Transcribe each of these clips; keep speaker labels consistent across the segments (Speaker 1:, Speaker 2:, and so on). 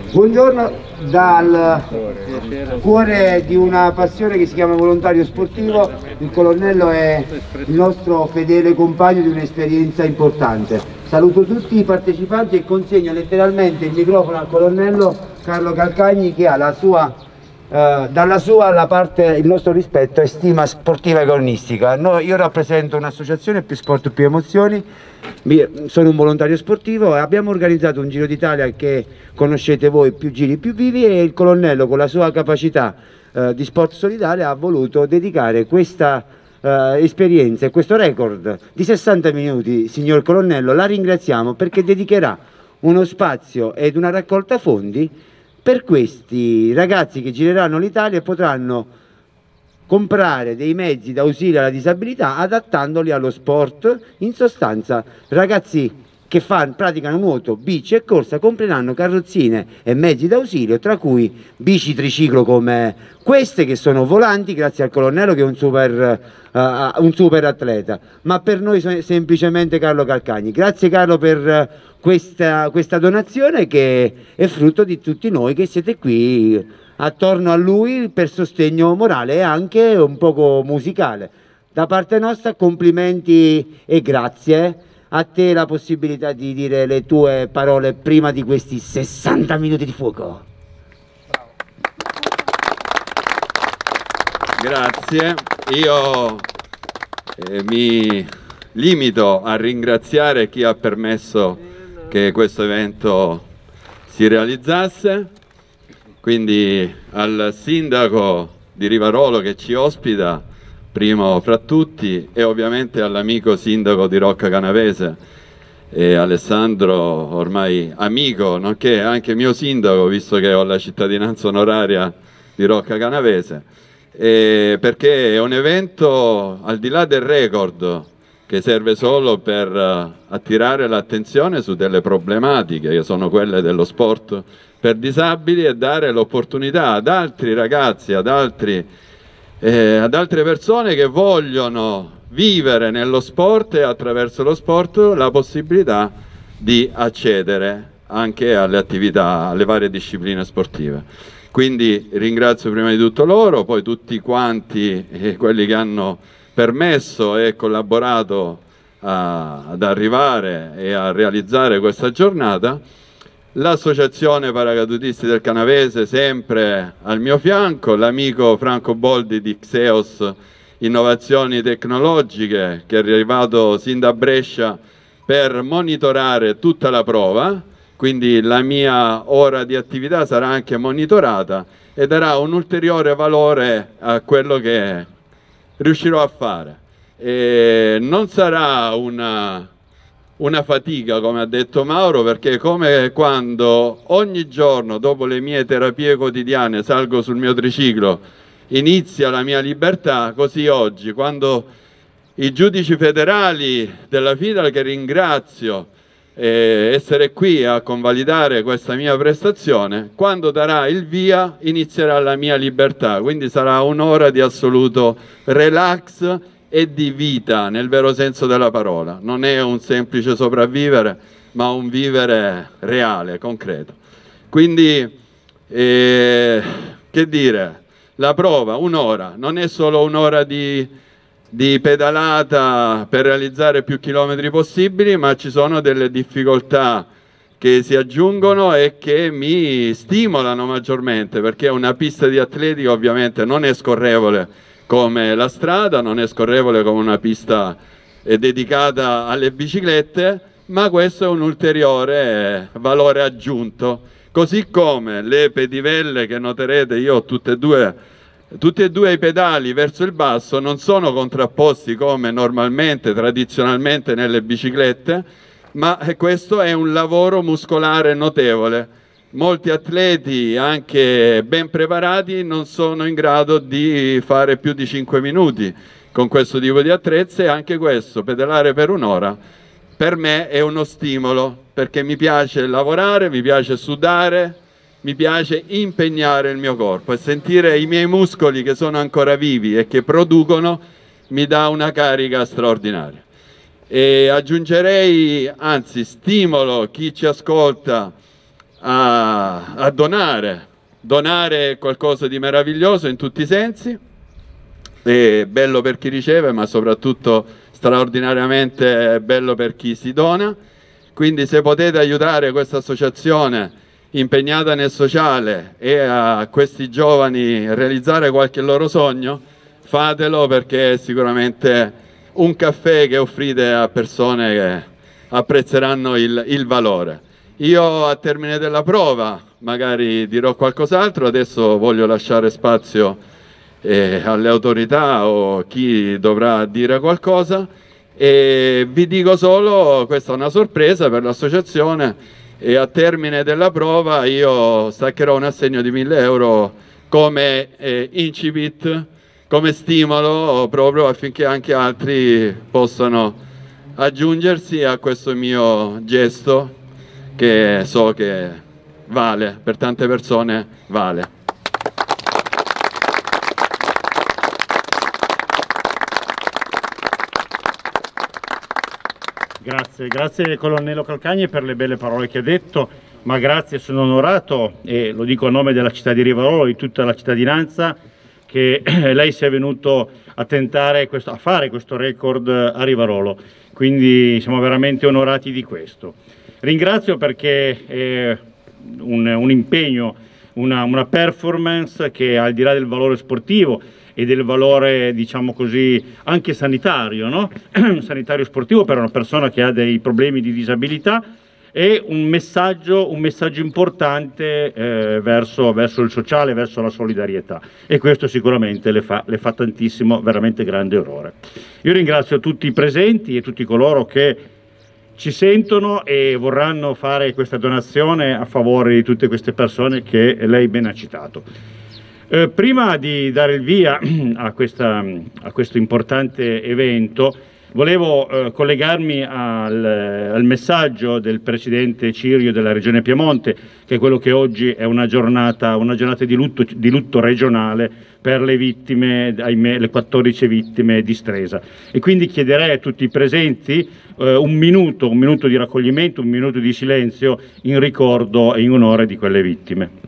Speaker 1: Buongiorno dal cuore di una passione che si chiama volontario sportivo. Il colonnello è il nostro fedele compagno di un'esperienza importante. Saluto tutti i partecipanti e consegno letteralmente il microfono al colonnello Carlo Calcagni, che ha la sua, dalla sua la parte, il nostro rispetto e stima sportiva e agonistica. Io rappresento un'associazione Più Sport Più Emozioni, sono un volontario sportivo e abbiamo organizzato un Giro d'Italia che conoscete voi, Più Giri Più Vivi, e il colonnello, con la sua capacità di sport solidale, ha voluto dedicare questa esperienza e questo record di 60 minuti. Signor colonnello, la ringraziamo perché dedicherà uno spazio ed una raccolta fondi per questi ragazzi che gireranno l'Italia e potranno comprare dei mezzi d'ausilio alla disabilità adattandoli allo sport. In sostanza, ragazzi che praticano nuoto, bici e corsa compreranno carrozzine e mezzi d'ausilio, tra cui bici triciclo come queste, che sono volanti grazie al colonnello, che è un super atleta, ma per noi semplicemente Carlo Calcagni. Grazie Carlo per questa donazione, che è frutto di tutti noi che siete qui attorno a lui per sostegno morale e anche un poco musicale. Da parte nostra complimenti e grazie. A te la possibilità di dire le tue parole prima di questi 60 minuti di fuoco.
Speaker 2: Grazie. Io mi limito a ringraziare chi ha permesso che questo evento si realizzasse, quindi al sindaco di Rivarolo che ci ospita, primo fra tutti, e ovviamente all'amico sindaco di Rocca Canavese, Alessandro, ormai amico, nonché anche mio sindaco, visto che ho la cittadinanza onoraria di Rocca Canavese, perché è un evento al di là del record, che serve solo per attirare l'attenzione su delle problematiche che sono quelle dello sport per disabili e dare l'opportunità ad altri ragazzi, ad altre persone che vogliono vivere nello sport e attraverso lo sport la possibilità di accedere anche alle attività, alle varie discipline sportive. Quindi ringrazio prima di tutto loro, poi tutti quanti quelli che hanno permesso e collaborato ad arrivare e a realizzare questa giornata. L'associazione Paracadutisti del Canavese sempre al mio fianco, l'amico Franco Boldi di Xeos Innovazioni Tecnologiche, che è arrivato sin da Brescia per monitorare tutta la prova, quindi la mia ora di attività sarà anche monitorata e darà un ulteriore valore a quello che riuscirò a fare. E non sarà una fatica, come ha detto Mauro, perché come quando ogni giorno dopo le mie terapie quotidiane salgo sul mio triciclo, inizia la mia libertà, così oggi quando i giudici federali della FIDAL, che ringrazio essere qui a convalidare questa mia prestazione, quando darà il via inizierà la mia libertà, quindi sarà un'ora di assoluto relax e di vita nel vero senso della parola. Non è un semplice sopravvivere, ma un vivere reale, concreto. Quindi che dire, la prova, un'ora, non è solo un'ora di pedalata per realizzare più chilometri possibili, ma ci sono delle difficoltà che si aggiungono e che mi stimolano maggiormente, perché una pista di atletica ovviamente non è scorrevole come la strada, non è scorrevole come una pista dedicata alle biciclette, ma questo è un ulteriore valore aggiunto, così come le pedivelle che noterete. Io ho tutti e due i pedali verso il basso, non sono contrapposti come normalmente, tradizionalmente nelle biciclette, ma questo è un lavoro muscolare notevole. Molti atleti, anche ben preparati, non sono in grado di fare più di 5 minuti con questo tipo di attrezzi, e anche questo, pedalare per un'ora, per me è uno stimolo, perché mi piace lavorare, mi piace sudare, mi piace impegnare il mio corpo, e sentire i miei muscoli che sono ancora vivi e che producono mi dà una carica straordinaria. E aggiungerei, anzi stimolo chi ci ascolta a donare qualcosa di meraviglioso in tutti i sensi, è bello per chi riceve, ma soprattutto straordinariamente bello per chi si dona. Quindi se potete aiutare questa associazione impegnata nel sociale e a questi giovani realizzare qualche loro sogno, fatelo, perché è sicuramente un caffè che offrite a persone che apprezzeranno il valore. Io a termine della prova magari dirò qualcos'altro, adesso voglio lasciare spazio alle autorità o chi dovrà dire qualcosa, e vi dico solo, questa è una sorpresa per l'associazione, e a termine della prova io staccherò un assegno di 1.000 euro come incipit, come stimolo, proprio affinché anche altri possano aggiungersi a questo mio gesto, che so che vale, per tante persone vale.
Speaker 3: Grazie colonnello Calcagni per le belle parole che ha detto, ma grazie, sono onorato, e lo dico a nome della città di Rivarolo, di tutta la cittadinanza, che lei sia venuto a tentare a fare questo record a Rivarolo, quindi siamo veramente onorati di questo. Ringrazio perché è un impegno, una performance che, al di là del valore sportivo e del valore, diciamo così, anche sanitario, no? Sanitario sportivo per una persona che ha dei problemi di disabilità, è un messaggio importante verso il sociale, verso la solidarietà, e questo sicuramente le fa tantissimo, veramente grande onore. Io ringrazio tutti i presenti e tutti coloro che ci sentono e vorranno fare questa donazione a favore di tutte queste persone che lei ben ha citato. Prima di dare il via a questo importante evento, volevo collegarmi al messaggio del Presidente Cirio della Regione Piemonte, che è quello che oggi è una giornata di lutto regionale per le vittime, ahimè, le 14 vittime di Stresa. E quindi chiederei a tutti i presenti un minuto di raccoglimento, un minuto di silenzio in ricordo e in onore di quelle vittime.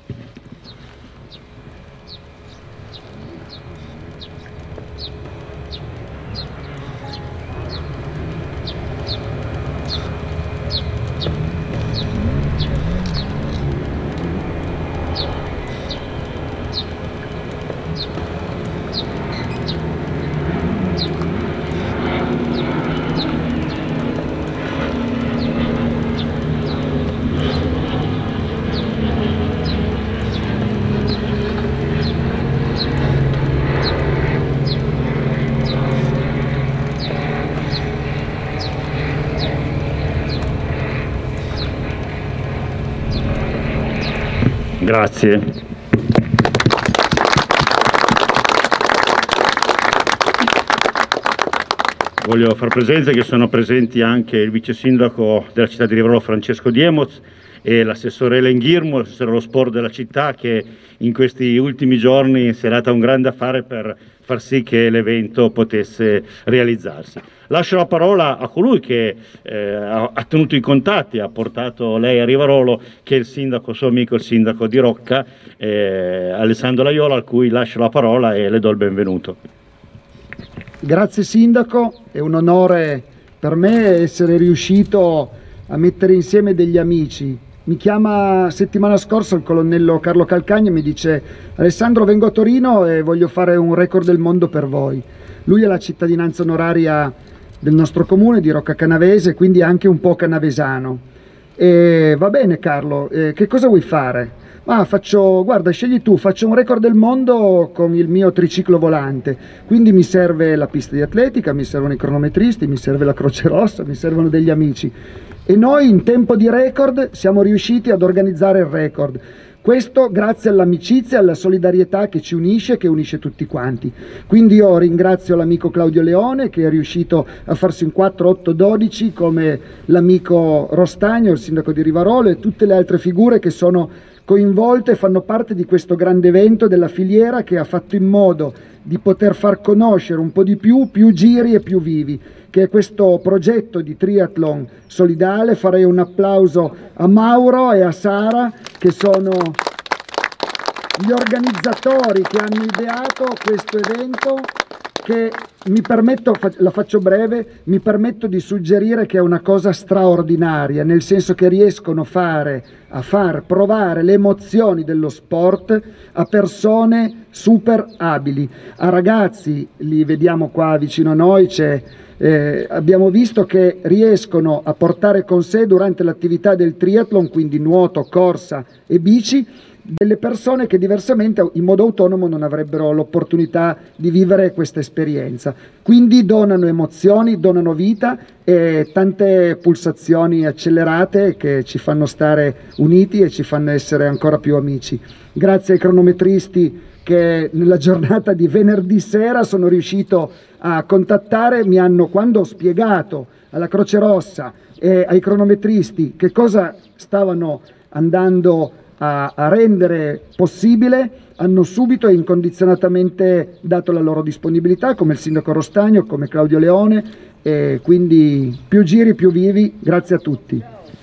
Speaker 3: Grazie. Voglio far presente che sono presenti anche il vice sindaco della città di Rivarolo Francesco Diemoz e l'assessore Elen Ghirmo, l'assessore allo sport della città, che in questi ultimi giorni si è data un grande affare per far sì che l'evento potesse realizzarsi. Lascio la parola a colui che ha tenuto i contatti, ha portato lei a Rivarolo, che è il sindaco, suo amico, il sindaco di Rocca, Alessandro Laiola, a cui lascio la parola e le do il benvenuto.
Speaker 4: Grazie sindaco, è un onore per me essere riuscito a mettere insieme degli amici. Mi chiama settimana scorsa il colonnello Carlo Calcagni e mi dice: Alessandro, vengo a Torino e voglio fare un record del mondo per voi. Lui ha la cittadinanza onoraria del nostro comune di Rocca Canavese, quindi anche un po' canavesano. E va bene Carlo, che cosa vuoi fare? Ma guarda, scegli tu, faccio un record del mondo con il mio triciclo volante, quindi mi serve la pista di atletica, mi servono i cronometristi, mi serve la Croce Rossa, mi servono degli amici. E noi in tempo di record siamo riusciti ad organizzare il record. Questo grazie all'amicizia e alla solidarietà che ci unisce, che unisce tutti quanti. Quindi io ringrazio l'amico Claudio Leone, che è riuscito a farsi un 4-8-12, come l'amico Rostagno, il sindaco di Rivarolo, e tutte le altre figure che sono coinvolte fanno parte di questo grande evento della filiera che ha fatto in modo di poter far conoscere un po' di più giri e più vivi, che è questo progetto di triathlon solidale. Farei un applauso a Mauro e a Sara, che sono gli organizzatori che hanno ideato questo evento, che mi permetto, la faccio breve, mi permetto di suggerire che è una cosa straordinaria, nel senso che riescono a far provare le emozioni dello sport a persone super abili, a ragazzi, li vediamo qua vicino a noi, abbiamo visto che riescono a portare con sé durante l'attività del triathlon, quindi nuoto, corsa e bici, delle persone che diversamente in modo autonomo non avrebbero l'opportunità di vivere questa esperienza. Quindi donano emozioni, donano vita e tante pulsazioni accelerate che ci fanno stare uniti e ci fanno essere ancora più amici. Grazie ai cronometristi che nella giornata di venerdì sera sono riuscito a contattare, quando ho spiegato alla Croce Rossa e ai cronometristi che cosa stavano andando a rendere possibile, hanno subito e incondizionatamente dato la loro disponibilità, come il sindaco Rostagno, come Claudio Leone, e quindi più giri più vivi. Grazie a tutti.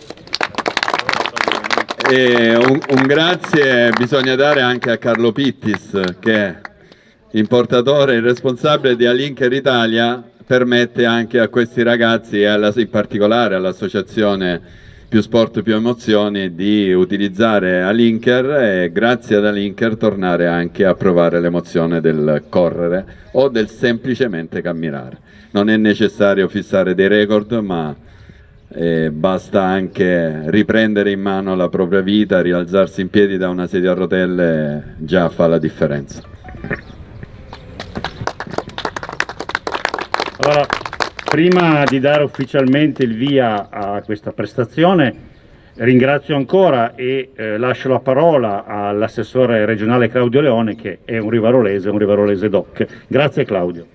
Speaker 2: E un grazie bisogna dare anche a Carlo Pittis, che è importatore e responsabile di Alinker Italia, permette anche a questi ragazzi e in particolare all'associazione Più Sport Più Emozioni di utilizzare Alinker e grazie ad Alinker tornare anche a provare l'emozione del correre o del semplicemente camminare. Non è necessario fissare dei record, ma basta anche riprendere in mano la propria vita, rialzarsi in piedi da una sedia a rotelle, già fa la differenza.
Speaker 3: Allora, prima di dare ufficialmente il via a questa prestazione, ringrazio ancora e lascio la parola all'assessore regionale Claudio Leone, che è un rivarolese doc. Grazie Claudio.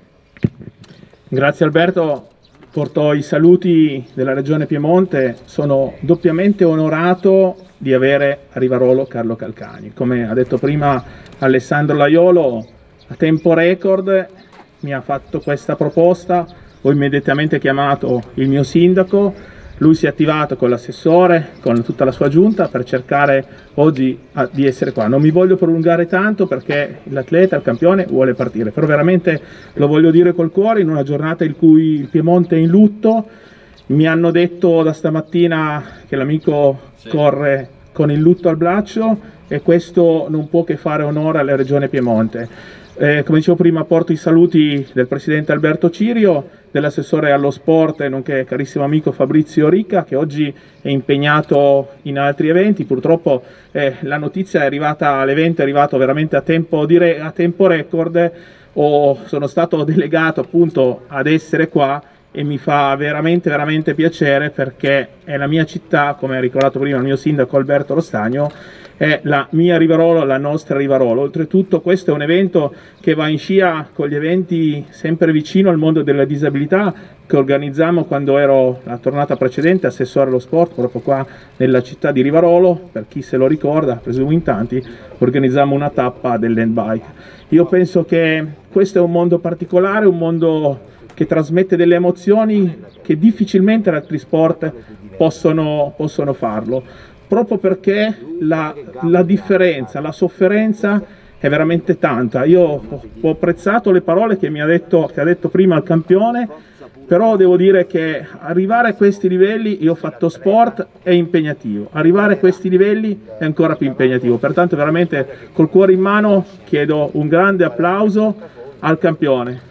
Speaker 5: Grazie Alberto, porto i saluti della Regione Piemonte, sono doppiamente onorato di avere a Rivarolo Carlo Calcagni. Come ha detto prima Alessandro Laiolo, a tempo record mi ha fatto questa proposta. Ho immediatamente chiamato il mio sindaco, lui si è attivato con l'assessore, con tutta la sua giunta per cercare oggi di essere qua. Non mi voglio prolungare tanto perché l'atleta, il campione vuole partire, però veramente lo voglio dire col cuore, in una giornata in cui il Piemonte è in lutto. Mi hanno detto da stamattina che l'amico corre con il lutto al braccio e questo non può che fare onore alla Regione Piemonte. Come dicevo prima, porto i saluti del presidente Alberto Cirio, dell'assessore allo sport e nonché carissimo amico Fabrizio Ricca, che oggi è impegnato in altri eventi. Purtroppo la notizia è arrivata, l'evento è arrivato veramente a tempo record. Sono stato delegato appunto ad essere qua e mi fa veramente piacere, perché è la mia città, come ha ricordato prima il mio sindaco Alberto Rostagno, è la mia Rivarolo, la nostra Rivarolo. Oltretutto questo è un evento che va in scia con gli eventi sempre vicino al mondo della disabilità che organizzammo quando ero la tornata precedente assessore allo sport proprio qua nella città di Rivarolo. Per chi se lo ricorda, presumo in tanti, organizzammo una tappa dell'end bike. Io penso che questo è un mondo particolare, un mondo che trasmette delle emozioni che difficilmente altri sport possono farlo, proprio perché la differenza, la sofferenza è veramente tanta. Io ho apprezzato le parole che ha detto prima il campione, però devo dire che arrivare a questi livelli, io ho fatto sport, è impegnativo, arrivare a questi livelli è ancora più impegnativo, pertanto veramente col cuore in mano chiedo un grande applauso al campione.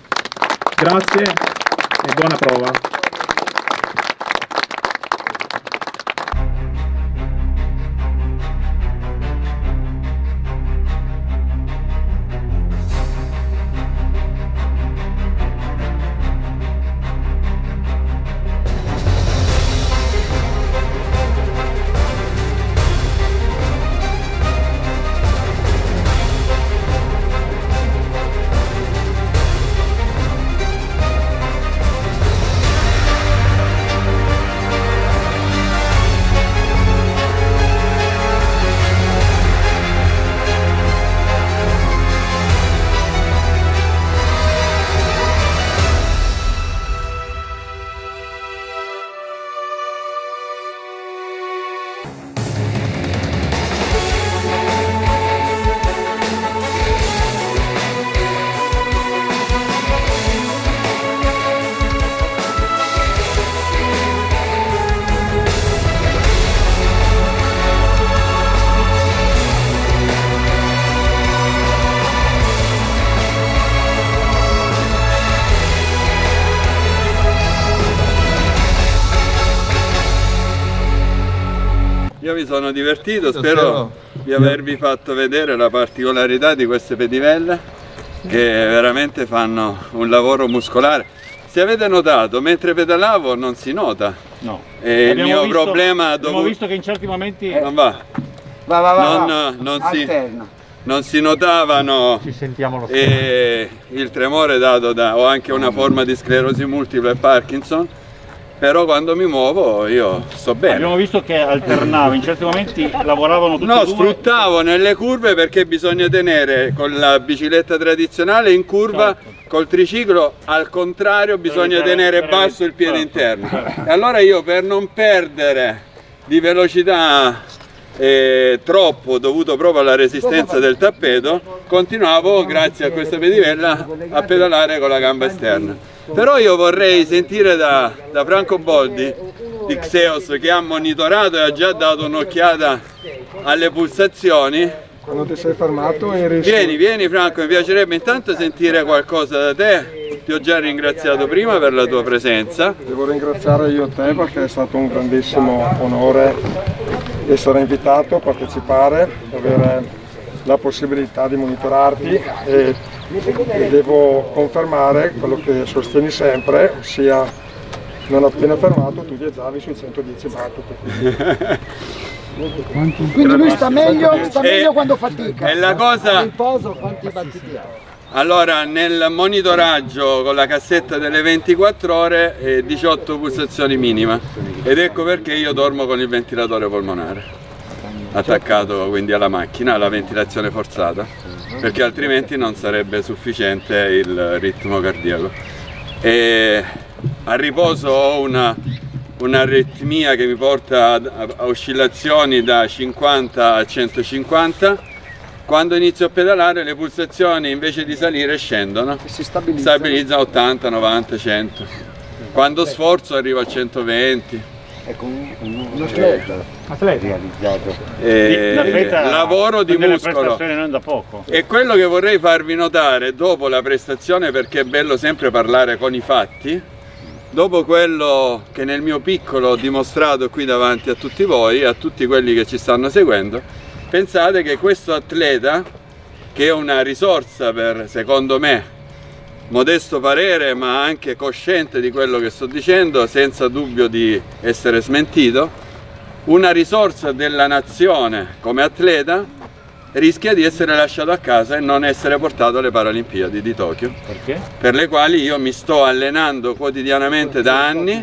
Speaker 5: Grazie e buona prova.
Speaker 2: mi sono divertito, spero di avervi fatto vedere la particolarità di queste pedivelle che veramente fanno un lavoro muscolare. Se avete notato, mentre pedalavo non si nota.
Speaker 3: No.
Speaker 2: E il mio problema
Speaker 3: abbiamo visto che in certi momenti
Speaker 2: non va. Non si notavano.
Speaker 3: Ci sentiamo lo
Speaker 2: il tremore dato da, ho anche una forma di sclerosi multipla e Parkinson, però quando mi muovo io sto bene.
Speaker 3: Abbiamo visto che alternavo, in certi momenti lavoravano tutti e due.
Speaker 2: No, sfruttavo nelle curve perché bisogna tenere con la bicicletta tradizionale in curva, certo. Col triciclo al contrario bisogna tenere basso il piede interno. E allora io, per non perdere di velocità troppo, dovuto proprio alla resistenza del tappeto, continuavo, grazie a questa pedivella, a pedalare con la gamba esterna. Però io vorrei sentire da Franco Boldi di Xeos, che ha monitorato e ha già dato un'occhiata alle pulsazioni.
Speaker 6: Quando ti sei fermato eri...
Speaker 2: Vieni Franco, mi piacerebbe intanto sentire qualcosa da te. Ti ho già ringraziato prima per la tua presenza.
Speaker 6: Devo ringraziare io te perché è stato un grandissimo onore essere invitato a partecipare, avere la possibilità di monitorarti e devo confermare quello che sostieni sempre, ossia non appena fermato tu viaggiavi sui 110 battiti.
Speaker 4: Quindi lui sta meglio quando fatica.
Speaker 2: E la cosa...
Speaker 4: riposo quanti battiti ha?
Speaker 2: Allora, nel monitoraggio con la cassetta delle 24 ore 18 pulsazioni minima, ed ecco perché io dormo con il ventilatore polmonare attaccato quindi alla macchina, alla ventilazione forzata, perché altrimenti non sarebbe sufficiente il ritmo cardiaco. E a riposo ho un'aritmia che mi porta a oscillazioni da 50 a 150. Quando inizio a pedalare le pulsazioni invece di salire scendono, si stabilizzano 80, 90, 100. Quando sforzo arrivo a 120.
Speaker 1: Ecco, un atleta realizzato.
Speaker 2: Lavoro di muscolo.
Speaker 3: Non da poco.
Speaker 2: E quello che vorrei farvi notare dopo la prestazione, perché è bello sempre parlare con i fatti, dopo quello che nel mio piccolo ho dimostrato qui davanti a tutti voi, a tutti quelli che ci stanno seguendo, pensate che questo atleta, che è una risorsa per, secondo me, modesto parere, ma anche cosciente di quello che sto dicendo, senza dubbio di essere smentito, una risorsa della nazione come atleta, rischia di essere lasciato a casa e non essere portato alle Paralimpiadi di Tokyo.
Speaker 3: Perché?
Speaker 2: Per le quali io mi sto allenando quotidianamente da anni.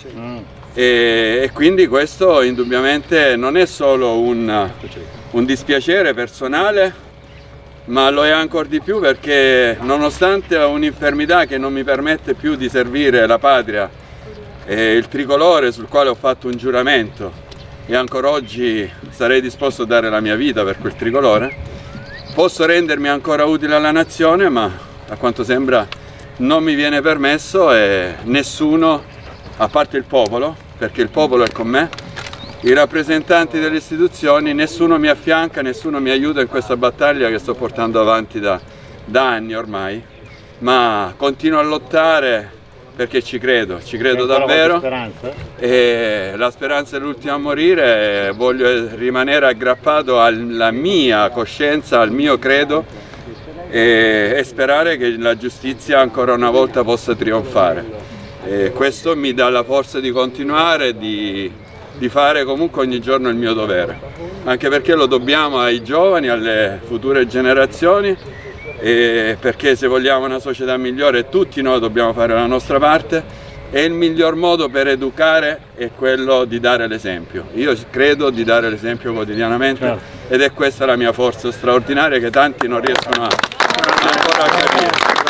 Speaker 2: E quindi questo indubbiamente non è solo un dispiacere personale, ma lo è ancora di più perché, nonostante un'infermità che non mi permette più di servire la patria e il tricolore sul quale ho fatto un giuramento e ancora oggi sarei disposto a dare la mia vita per quel tricolore, posso rendermi ancora utile alla nazione, ma a quanto sembra non mi viene permesso, e nessuno, a parte il popolo, perché il popolo è con me, i rappresentanti delle istituzioni, nessuno mi affianca, nessuno mi aiuta in questa battaglia che sto portando avanti da anni ormai, ma continuo a lottare perché ci credo davvero, e la speranza è l'ultima a morire, e voglio rimanere aggrappato alla mia coscienza, al mio credo, e sperare che la giustizia ancora una volta possa trionfare. E questo mi dà la forza di continuare, di fare comunque ogni giorno il mio dovere, anche perché lo dobbiamo ai giovani, alle future generazioni, e perché se vogliamo una società migliore tutti noi dobbiamo fare la nostra parte, e il miglior modo per educare è quello di dare l'esempio. Io credo di dare l'esempio quotidianamente, certo. Ed è questa la mia forza straordinaria che tanti non riescono ancora a capire.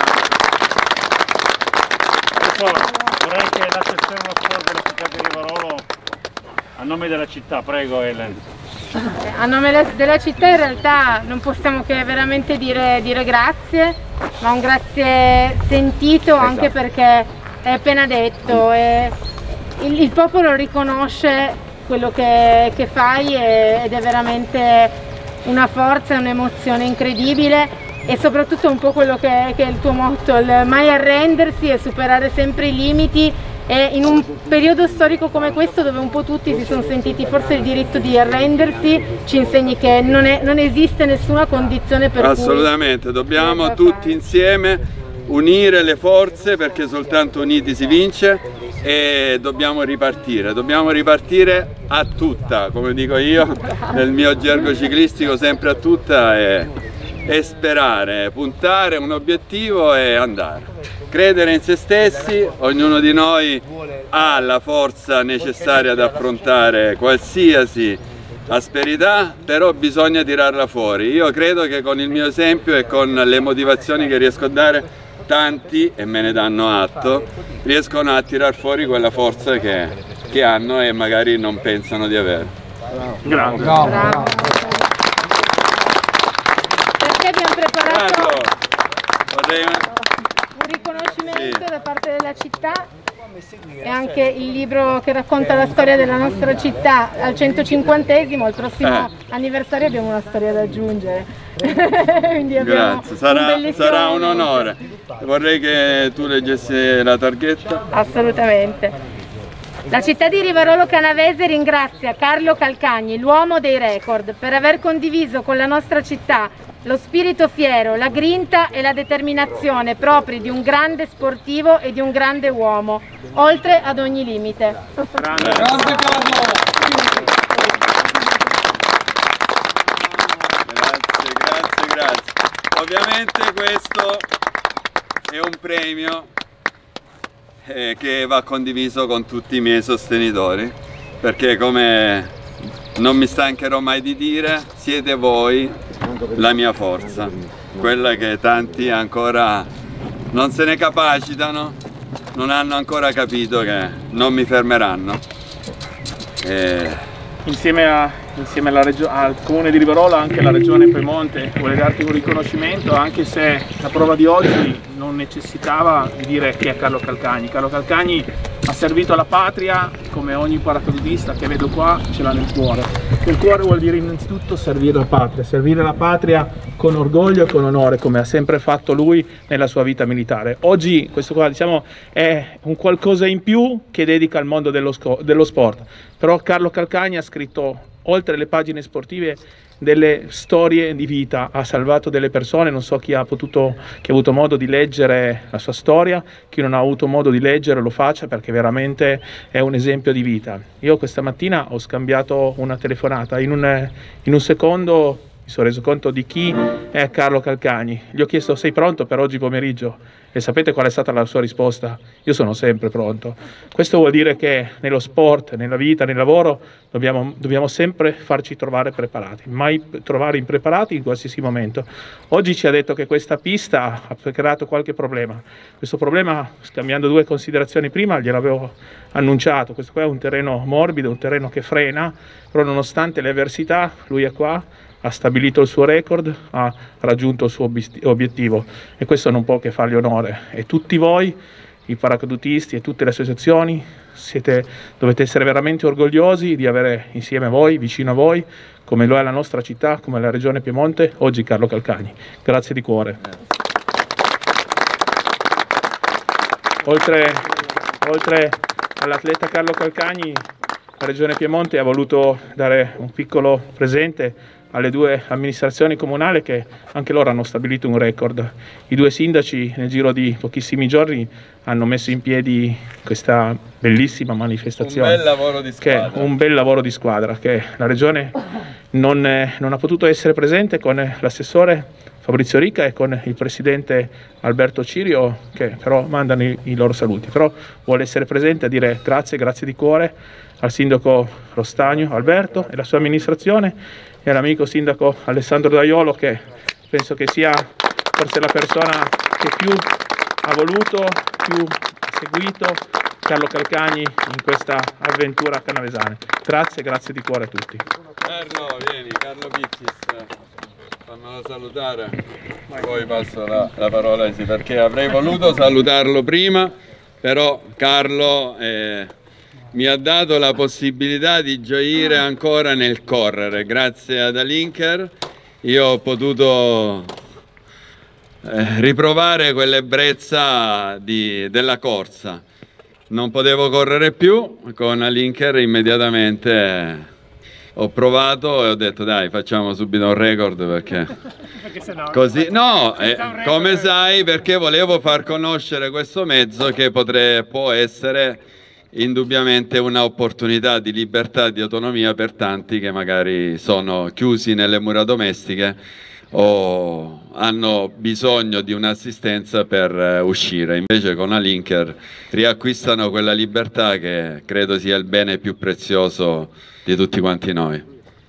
Speaker 3: Vorrei che l'assessore allo sport della città di Rivarolo, a nome della città, prego Ellen.
Speaker 7: A nome della città in realtà non possiamo che veramente dire grazie, ma un grazie sentito, anche perché è appena detto, il popolo riconosce quello che fai ed è veramente una forza e un'emozione incredibile, e soprattutto un po' quello che è il tuo motto, il mai arrendersi e superare sempre i limiti e in un periodo storico come questo, dove un po' tutti si sono sentiti forse il diritto di arrendersi, ci insegni che non esiste nessuna condizione per
Speaker 2: assolutamente, dobbiamo tutti insieme unire le forze, perché soltanto uniti si vince, e dobbiamo ripartire a tutta, come dico io nel mio gergo ciclistico, sempre a tutta, e sperare, puntare un obiettivo e andare. Credere in se stessi, ognuno di noi ha la forza necessaria ad affrontare qualsiasi asperità, però bisogna tirarla fuori. Io credo che con il mio esempio e con le motivazioni che riesco a dare, tanti, e me ne danno atto, riescono a tirar fuori quella forza che hanno e magari non pensano di avere.
Speaker 5: Grazie.
Speaker 7: Bravo. Perché abbiamo preparato un riconoscimento da parte della città e anche il libro che racconta la storia della nostra città al 150esimo, al prossimo anniversario abbiamo una storia da aggiungere. Quindi
Speaker 2: grazie, sarà un onore. Vorrei che tu leggessi la targhetta.
Speaker 7: Assolutamente. La città di Rivarolo Canavese ringrazia Carlo Calcagni, l'uomo dei record, per aver condiviso con la nostra città lo spirito fiero, la grinta e la determinazione propri di un grande sportivo e di un grande uomo, oltre ad ogni limite.
Speaker 5: Grande
Speaker 2: Carlo! Grazie. Ovviamente questo è un premio che va condiviso con tutti i miei sostenitori, perché, come non mi stancherò mai di dire, siete voi la mia forza, quella che tanti ancora non se ne capacitano, non hanno ancora capito che non mi fermeranno.
Speaker 5: Insieme al comune di Rivarolo, anche la regione Piemonte vuole darti un riconoscimento, anche se la prova di oggi non necessitava di dire chi è Carlo Calcagni. Carlo Calcagni ha servito alla patria, come ogni paracadutista che vedo qua ce l'ha nel cuore. Il cuore vuol dire innanzitutto servire la patria con orgoglio e con onore, come ha sempre fatto lui nella sua vita militare. Oggi questo qua, diciamo, è un qualcosa in più che dedica al mondo dello sport, però Carlo Calcagni ha scritto, oltre le pagine sportive, delle storie di vita, ha salvato delle persone. Non so chi ha avuto modo di leggere la sua storia, chi non ha avuto modo di leggere lo faccia, perché veramente è un esempio di vita. Io questa mattina ho scambiato una telefonata, in un secondo mi sono reso conto di chi è Carlo Calcagni. Gli ho chiesto: sei pronto per oggi pomeriggio? E sapete qual è stata la sua risposta? Io sono sempre pronto. Questo vuol dire che nello sport, nella vita, nel lavoro dobbiamo sempre farci trovare preparati, mai trovare impreparati in qualsiasi momento. Oggi ci ha detto che questa pista ha creato qualche problema. Questo problema, scambiando due considerazioni prima, gliel'avevo annunciato. Questo qua è un terreno morbido, un terreno che frena, però nonostante le avversità lui è qua, ha stabilito il suo record, ha raggiunto il suo obiettivo, e questo non può che fargli onore. E tutti voi, i paracadutisti e tutte le associazioni, dovete essere veramente orgogliosi di avere insieme a voi, vicino a voi, come lo è la nostra città, come la regione Piemonte, oggi Carlo Calcagni. Grazie di cuore. Oltre all'atleta Carlo Calcagni, la regione Piemonte ha voluto dare un piccolo presente alle due amministrazioni comunali, che anche loro hanno stabilito un record. I due sindaci nel giro di pochissimi giorni hanno messo in piedi questa bellissima manifestazione.
Speaker 2: Un bel lavoro di squadra.
Speaker 5: Un bel lavoro di squadra, che la regione non ha potuto essere presente, con l'assessore Fabrizio Ricca e con il presidente Alberto Cirio, che però mandano i loro saluti. Però vuole essere presente a dire grazie di cuore al sindaco Rostagno, Alberto, e la sua amministrazione, e all'amico sindaco Alessandro Daiolo, che penso che sia forse la persona che più ha voluto, più ha seguito Carlo Calcagni in questa avventura canavesana. Grazie di cuore a tutti.
Speaker 2: Carlo, vieni, Carlo Piccis, fammelo salutare, poi passo la parola a sì, perché avrei voluto salutarlo prima, però Carlo mi ha dato la possibilità di gioire ancora nel correre. Grazie ad Alinker io ho potuto riprovare quell'ebbrezza della corsa. non potevo correre più, con Alinker immediatamente ho provato e ho detto dai, facciamo subito un record perché così no, come sai, perché volevo far conoscere questo mezzo che può essere indubbiamente un'opportunità di libertà e di autonomia per tanti che magari sono chiusi nelle mura domestiche o hanno bisogno di un'assistenza per uscire. Invece con Alinker riacquistano quella libertà che credo sia il bene più prezioso di tutti quanti noi.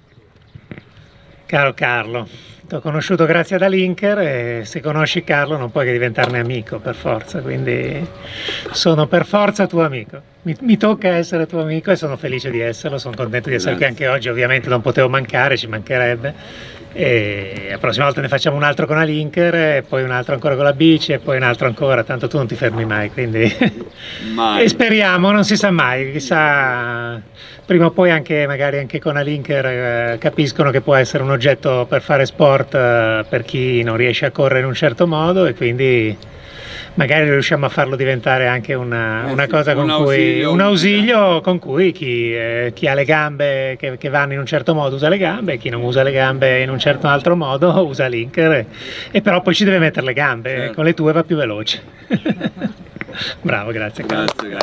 Speaker 8: Caro Carlo, ti ho conosciuto grazie ad Alinker e se conosci Carlo non puoi che diventarne amico per forza, quindi sono per forza tuo amico. Mi tocca essere tuo amico e sono felice di esserlo, sono contento di essere qui anche oggi, ovviamente non potevo mancare, ci mancherebbe. E la prossima volta ne facciamo un altro con Alinker e poi un altro ancora con la bici e poi un altro ancora, tanto tu non ti fermi mai, quindi e speriamo, non si sa mai, chissà, prima o poi magari anche con Alinker capiscono che può essere un oggetto per fare sport per chi non riesce a correre in un certo modo e quindi magari riusciamo a farlo diventare anche una cosa con un ausilio con cui chi ha le gambe che vanno in un certo modo usa le gambe, chi non usa le gambe in un certo altro modo usa Alinker e però poi ci deve mettere le gambe, certo. Con le tue va più veloce. Bravo, grazie.
Speaker 2: Grazie.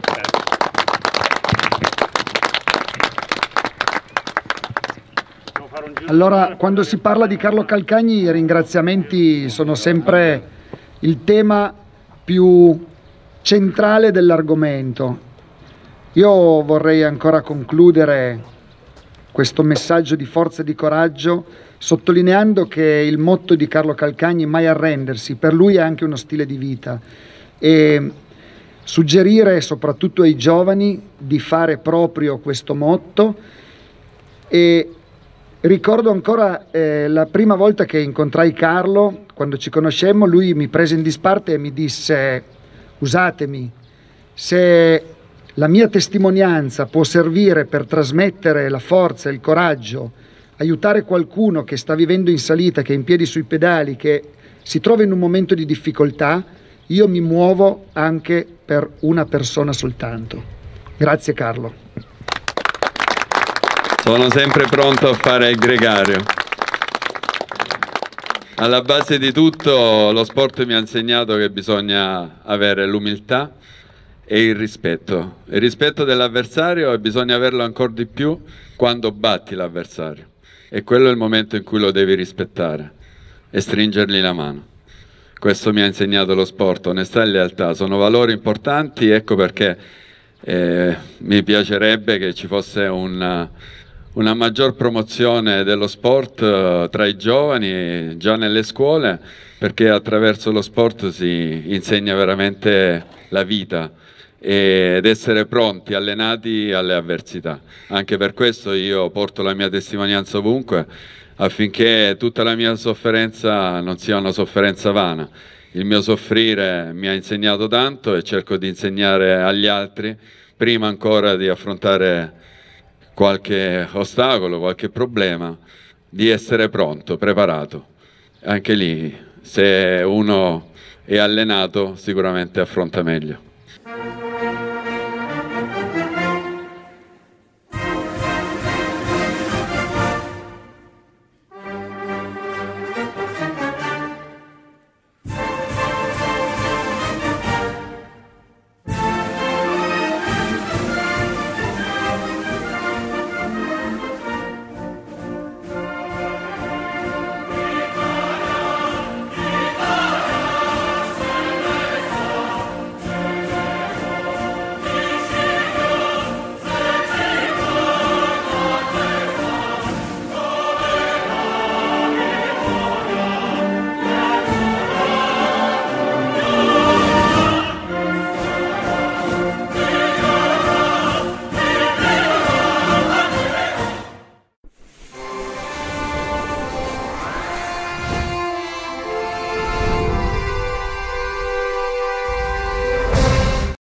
Speaker 4: Allora, quando si parla di Carlo Calcagni i ringraziamenti sono sempre il tema più centrale dell'argomento. Io vorrei ancora concludere questo messaggio di forza e di coraggio sottolineando che il motto di Carlo Calcagni, mai arrendersi, per lui è anche uno stile di vita e suggerire soprattutto ai giovani di fare proprio questo motto. E ricordo ancora la prima volta che incontrai Carlo, quando ci conoscemmo, lui mi prese in disparte e mi disse: usatemi, se la mia testimonianza può servire per trasmettere la forza e il coraggio, aiutare qualcuno che sta vivendo in salita, che è in piedi sui pedali, che si trova in un momento di difficoltà, io mi muovo anche per una persona soltanto. Grazie Carlo.
Speaker 2: Sono sempre pronto a fare il gregario. Alla base di tutto lo sport mi ha insegnato che bisogna avere l'umiltà e il rispetto dell'avversario, e bisogna averlo ancora di più quando batti l'avversario, e quello è il momento in cui lo devi rispettare e stringergli la mano. Questo mi ha insegnato lo sport, onestà e lealtà, sono valori importanti, ecco perché mi piacerebbe che ci fosse una maggior promozione dello sport tra i giovani già nelle scuole, perché attraverso lo sport si insegna veramente la vita ed essere pronti, allenati alle avversità. Anche per questo io porto la mia testimonianza ovunque, affinché tutta la mia sofferenza non sia una sofferenza vana. Il mio soffrire mi ha insegnato tanto e cerco di insegnare agli altri, prima ancora di affrontare qualche ostacolo, qualche problema, di essere pronto, preparato. Anche lì, se uno è allenato, sicuramente affronta meglio.